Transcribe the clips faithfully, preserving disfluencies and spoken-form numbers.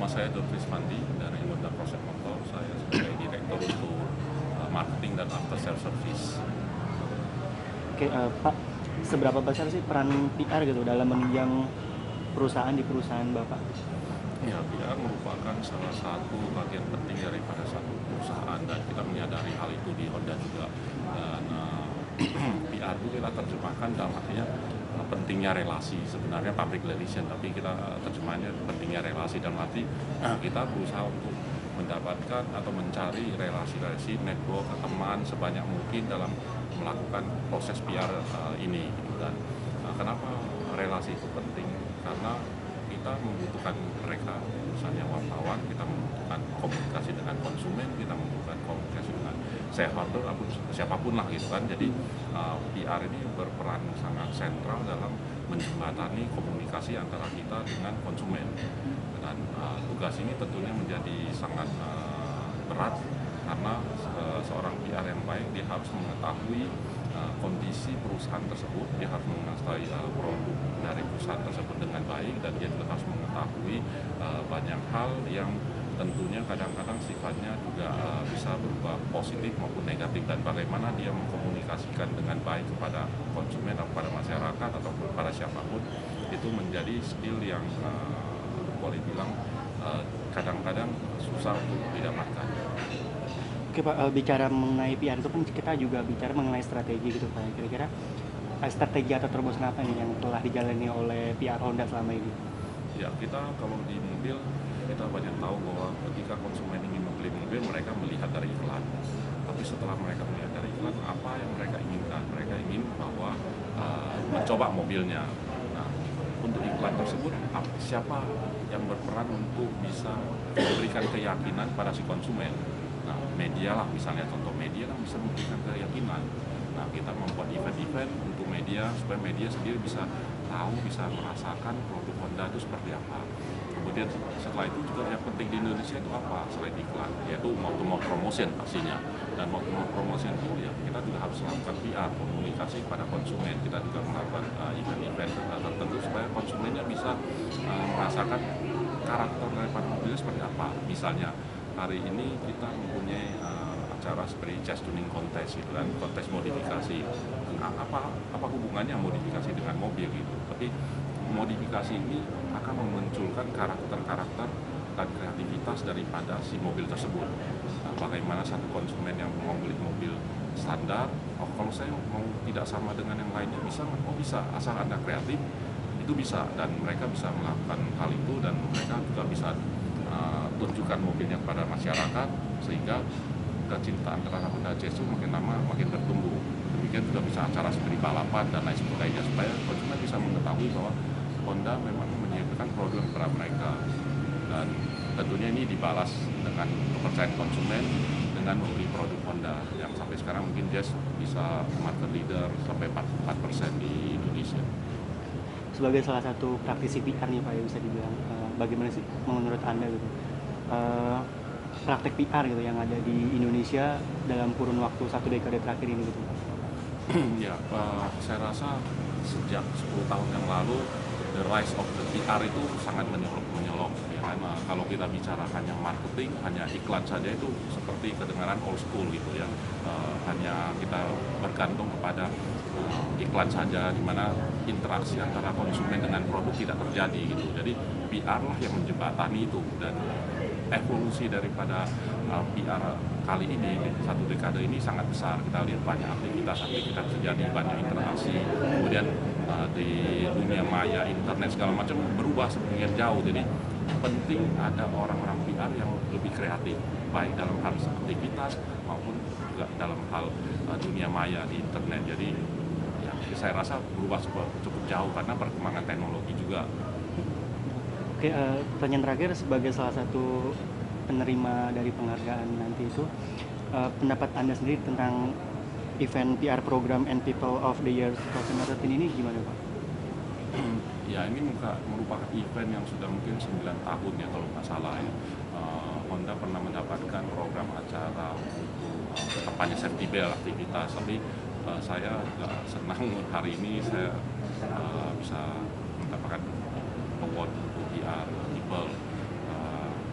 Nama saya Dr. Pandi dari Honda Proses Motor. Saya sebagai Direktur untuk uh, Marketing dan After Sales Service. Oke, uh, Pak, seberapa besar sih peran P R gitu dalam menunjang perusahaan di perusahaan Bapak? Ya, P R merupakan salah satu bagian penting daripada satu perusahaan dan kita menyadari hal itu di Honda juga. Dan uh, P R itu kita terjemahkan dalam artinya uh, pentingnya relasi, sebenarnya public relation, tapi kita uh, terjemahnya pentingnya relasi dalam arti uh, kita berusaha untuk mendapatkan atau mencari relasi-relasi network teman sebanyak mungkin dalam melakukan proses P R uh, ini. Dan uh, kenapa relasi itu penting? Karena kita membutuhkan mereka, misalnya wartawan, kita membutuhkan komunikasi dengan konsumen, kita membutuhkan komunikasi dengan shareholder, ataupun siapapun lah gitu kan. Jadi uh, P R ini berperan sangat sentral dalam menjembatani komunikasi antara kita dengan konsumen. Dan uh, tugas ini tentunya menjadi sangat uh, berat karena uh, seorang P R yang baik dia harus mengetahui uh, kondisi perusahaan tersebut, dia harus mengetahui uh, produk dari perusahaan tersebut dengan baik, dan dia juga harus mengetahui uh, banyak hal yang tentunya kadang-kadang sifatnya juga uh, bisa berupa positif maupun negatif, dan bagaimana dia mengkomunikasikan dengan baik kepada konsumen atau kepada masyarakat atau kepada siapapun, itu menjadi skill yang uh, boleh bilang uh, kadang-kadang susah untuk didapatkan. Oke Pak, uh, bicara mengenai P R itu kan kita juga bicara mengenai strategi gitu Pak. Kira-kira uh, strategi atau terobosan apa nih yang telah dijalani oleh P R Honda selama ini? Ya, kita kalau di mobil kita banyak tahu bahwa ketika konsumen ingin membeli mobil, mereka melihat dari iklan. Tapi setelah mereka melihat dari iklan, apa yang mereka inginkan? Mereka ingin bahwa uh, mencoba mobilnya. Nah, untuk iklan tersebut, siapa yang berperan untuk bisa memberikan keyakinan pada si konsumen? Nah, media lah misalnya, contoh media kan bisa memberikan keyakinan. Nah, kita membuat event-event untuk media supaya media sendiri bisa tahu, bisa merasakan produk Honda itu seperti apa. Kemudian setelah itu juga yang penting di Indonesia itu apa selain iklan, yaitu mouth-to-mouth promotion pastinya. Dan mouth-to-mouth promotion itu ya kita juga harus melakukan P R, komunikasi kepada konsumen. Kita juga melakukan uh, event-event uh, tertentu supaya konsumennya bisa uh, merasakan karakter daripada mobilnya seperti apa. Misalnya hari ini kita mempunyai uh, acara seperti Jazz Tuning Contest gitu kan, kontes modifikasi. Nah, apa apa hubungannya modifikasi dengan mobil gitu? Tapi modifikasi ini akan memunculkan karakter-karakter dan kreativitas daripada si mobil tersebut. Nah, bagaimana satu konsumen yang mau beli mobil standar, oh kalau saya mau tidak sama dengan yang lainnya bisa, oh bisa, asal Anda kreatif itu bisa, dan mereka bisa melakukan hal itu, dan mereka juga bisa uh, tunjukkan mobilnya kepada masyarakat sehingga kecintaan terhadap Honda Jazz itu makin lama makin bertumbuh. Demikian juga bisa acara seperti balapan dan lain sebagainya supaya konsumen bisa mengetahui bahwa Honda memang menyediakan produk kepada mereka, dan tentunya ini dibalas dengan kepercayaan konsumen dengan membeli produk Honda yang sampai sekarang mungkin Jazz bisa market leader sampai empat puluh empat persen di Indonesia. Sebagai salah satu praktisi P R nih Pak, ya bisa dibilang, uh, bagaimana sih menurut Anda gitu uh, praktek P R gitu yang ada di Indonesia dalam kurun waktu satu dekade terakhir ini gitu? Ya, uh, saya rasa sejak sepuluh tahun yang lalu the rise of the P R itu sangat menyolok menyolok ya kan. Uh, kalau kita bicara hanya marketing, hanya iklan saja itu seperti kedengaran old school gitu ya. Uh, hanya kita bergantung kepada uh, iklan saja, di mana interaksi antara konsumen dengan produk tidak terjadi gitu. Jadi P R lah yang menjembatani itu, dan evolusi daripada uh, P R kali ini satu dekade ini sangat besar. Kita lihat banyak aktivitas-aktivitas terjadi, banyak interaksi, kemudian uh, di dunia maya, internet segala macam berubah sedemikian jauh. Jadi penting ada orang-orang P R yang lebih kreatif, baik dalam hal aktivitas maupun juga dalam hal uh, dunia maya di internet. Jadi ya, saya rasa berubah cukup, cukup jauh karena perkembangan teknologi juga. Oke, uh, pertanyaan terakhir sebagai salah satu penerima dari penghargaan nanti itu, uh, pendapat Anda sendiri tentang event P R program and People of the Year dua ribu delapan belas ini gimana Pak? Ya, ini merupakan event yang sudah mungkin sembilan tahun ya kalau nggak salah ya. Uh, Honda pernah mendapatkan program acara untuk uh, kampanye safety belt aktivitas, tapi uh, saya uh, senang hari ini saya uh, bisa mendapatkan award untuk P R People uh,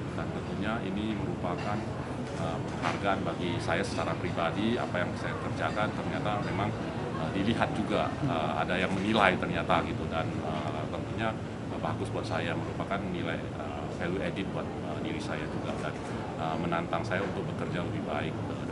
tentunya ini merupakan uh, penghargaan bagi saya secara pribadi. Apa yang saya kerjakan ternyata memang uh, dilihat juga, uh, ada yang menilai ternyata gitu, dan uh, tentunya uh, bagus buat saya, merupakan nilai uh, value added buat uh, diri saya juga, dan uh, menantang saya untuk bekerja lebih baik uh,